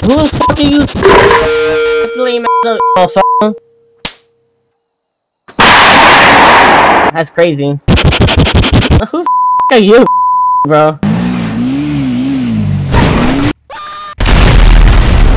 Who the fuck are you? Lame ass motherfucker. That's crazy. Who the fuck are you, bro?